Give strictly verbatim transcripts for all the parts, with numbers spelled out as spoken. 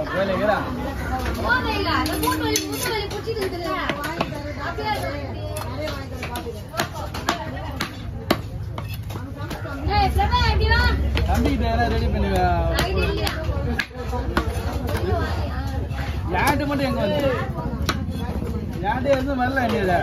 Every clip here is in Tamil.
வேலைங்கிறா போதையில அந்த மூணு வலி மூணு வலி புடிச்சிட்டு இருக்குல்ல அப்படியே ஏய் பிரபா எப்படிடா தம்பிகிட்ட எல்லாம் ரெடி பண்ணி ஐடி இல்லையா யார்கிட்ட மட்டும் எங்க வந்து யார்கிட்ட இருந்து வரல என்னையில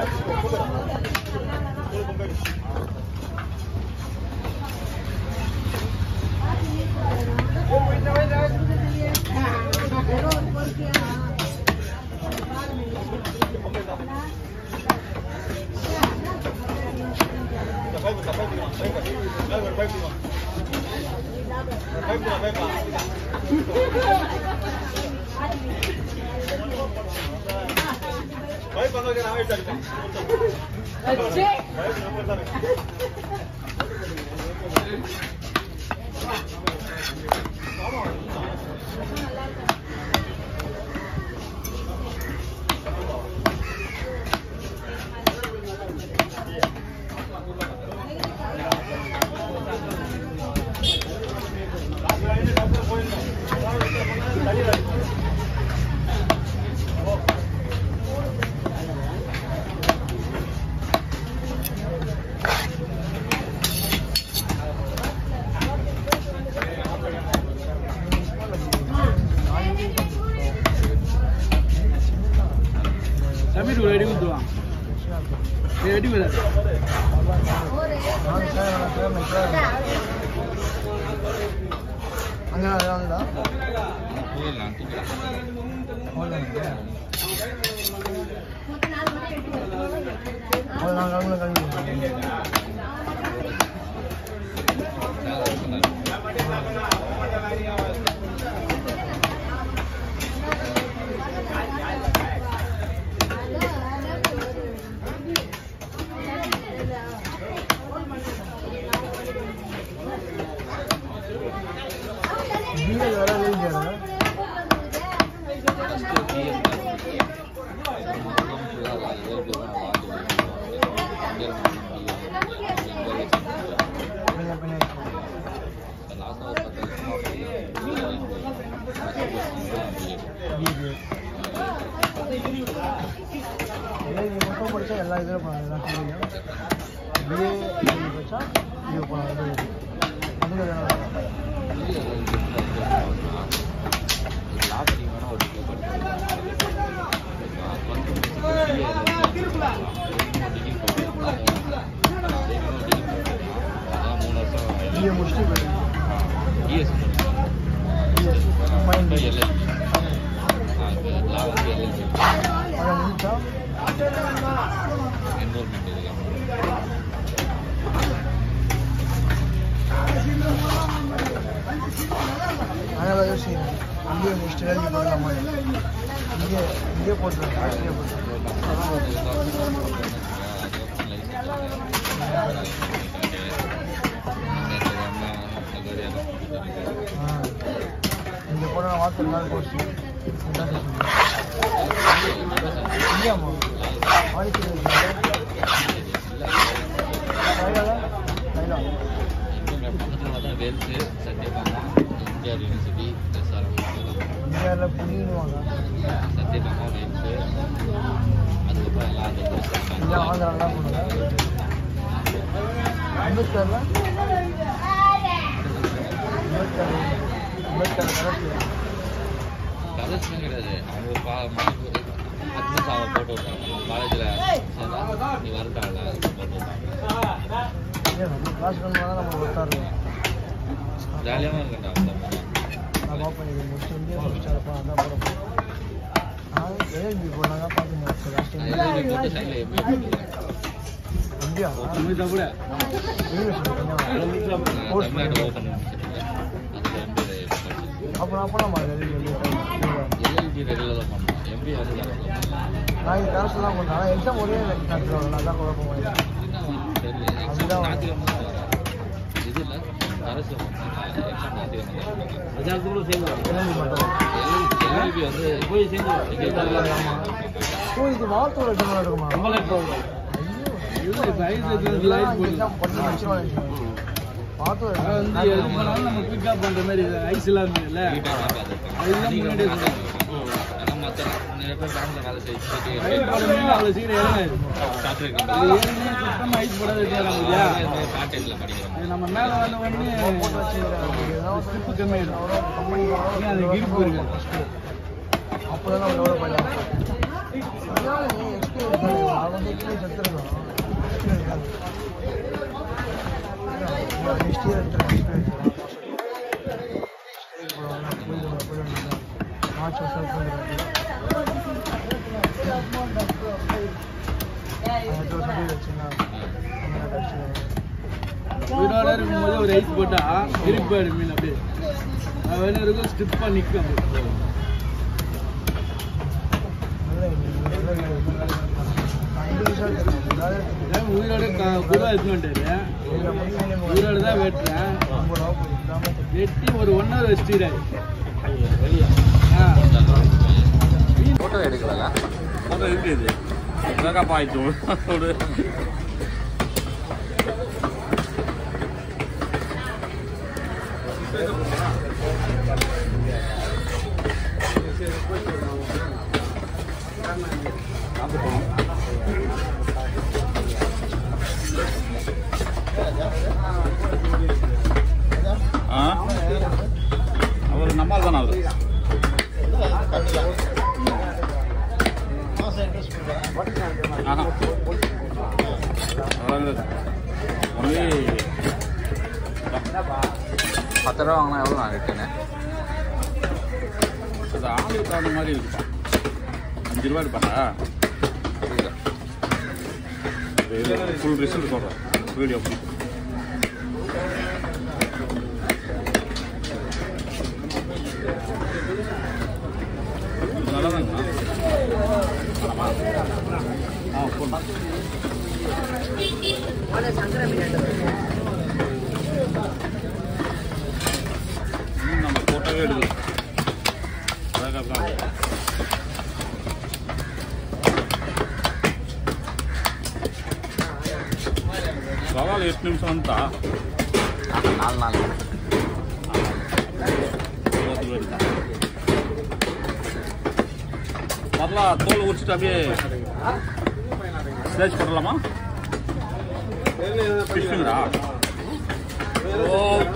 Samir ready with doang. Ready with that. Angga ada anda? Boleh nanti. Boleh. Boleh kamu kamu. Dia orang lain je lah. Ini motor macam yang lain tu pun nak sini. Dia ini macam dia pun ada. Ada yang dia mesti ber. Yes. Yes. Main dia. Ah, lawan dia. Orang minta. Enrollment dia. Ana lagi sih. Dia mesti lagi berlama. Dia dia potong. Dia potong. Ini pernah waktu lalu kursi. Iya mau. Hari itu. Saya lah. Saya lah. Ini pernah ada Wells, Satyabama, India University, Dasar. India lah punya mana? Satyabama Wells. Ada apa yang ada? India ada apa punya? Ambedkar lah. Ambedkar. Ambedkar kerja. Kerja கிடையாது. அவங்க பா பத்து சாவ போட்டோ காலேஜ்ல சேரா நீ வரட்டால போட்டோ. ஏ நம்ம கிளாஸ் பண்ணா நம்ம வரட்டாரு. ஜாலியா இருக்கடா. நான் பாப்பா இது முடிச்சு வந்து முடிச்சாரப்பா அதான் போறோம். ஆ ஏல்பி போனாங்க பாத்தீங்க லாஸ்ட் டைம். ஏல்பி போட்டு சைடுல எப்படி போடுங்க. இந்தியா. நம்ம தப்புல. யூனிவர்சிட்டி பண்ணா. கோர்ஸ் பண்ணி ஓபன் அப்புறம் அப்ப நம்ம எல்எல்பி ரெகுலரா பண்ணோம். எம்பி வந்து நான் இந்த காசு எல்லாம் பண்ணா எக்ஸாம் ஒரே நடத்துறோம். நான் தான் குழப்பம் ஆயிடுச்சு. இது இல்ல அரசு எக்ஸாம் நடத்தி அஜாக்குள்ள சேர்ந்து எல்எல்பி வந்து போய் சேர்ந்து ஓ இது வார்த்தோட எக்ஸாம் நடக்குமா? நம்மளே போறோம். இது லைவ் லைவ் போடுறோம். பண்ணி வச்சிரோம். பார்த்து அதான் வந்து எது பண்ணாலும் நம்ம குயிக்காக பண்ணுற மாதிரி ஐஸ் எல்லாம் இருந்ததுல்ல அதெல்லாம் முன்னாடியே சொல்லுவாங்க அவ்வளோ சீக்கிரம் இறங்காது சுத்தமாக ஐஸ் போடாது இல்லையா நம்ம மேலே வந்த உடனே ஸ்லிப்பு கம்மியாயிடும் அது கிரிப்பு இருக்கு அப்போ தான் நம்ம டெவலப் பண்ணலாம் எக்ஸ்பீரியன்ஸ் அவங்க வந்து எக்ஸ்பீரியன்ஸ் எடுத்துருக்கோம் நெக்ஸ்ட் இயர் எடுத்துருக்கோம் மார்ச் வருஷம் உயிரோட இருக்கும்போது ஒரு ஐஸ் போட்டா கிரிப்பாடு மீன் அப்படியே அது வேணும் இருக்கும் ஸ்டிப்பாக நிற்கும் உயிரோட குருவா எடுத்து வந்துட்டாரு உயிரோட தான் வெட்டுறேன் வெட்டி ஒரு ஒன் ஹவர் வச்சுட்டாரு ஃபோட்டோ எடுக்கல ஃபோட்டோ இருக்குது என்னக்கா பாய்ச்சு ஒரு அவர் நம்மால் தானே அவர் ஒன்லி பத்து ரூபா வாங்கினா எவ்வளோ நான் ரிட்டனு அது ஆளுக்கு தகுந்த மாதிரி இருக்குப்பா அஞ்சு ரூபா இருப்பாங்க ஃபுல் ரிசல்ட் சொல்கிறேன் வீடியோ நல்லா தாங்கண்ணா ஆ போடலாம் நம்ம ஃபோட்டோவே எடுக்கலாம் சவால் எட்டு நிமிஷம் வந்துட்டா நாலு நாள் முதல்ல தோல் உரிச்சிட்டு அப்படியே ஸ்லேஜ் போடலாமா ஃபிஷ்ஷுங்களா ஓ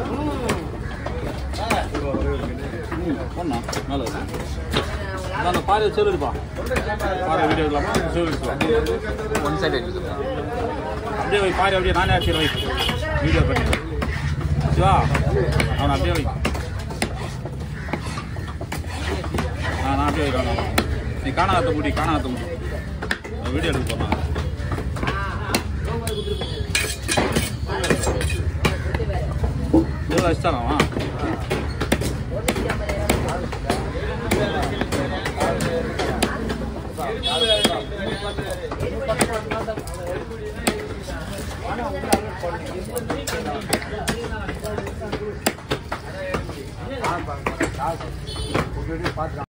பொண்ணா நல்லது அந்த பாறை சொல்லுப்பா பாறை வீடியோ இல்லாமா சொல்லிக்கலாம் ஒன் சைடு எடுத்துக்கலாம் அப்படியே வை பாரு அப்படியே நானே ஆச்சு வை வீடியோ பண்ணி சிவா அவனை அப்படியே வை ஆ நான் அப்படியே வைக்கிறேன் நீ காணாத முடி காணாத முடி வீடியோ எடுக்க போனாங்க இவ்வளோ வச்சுட்டாராமா பார்த்துக்கலாம்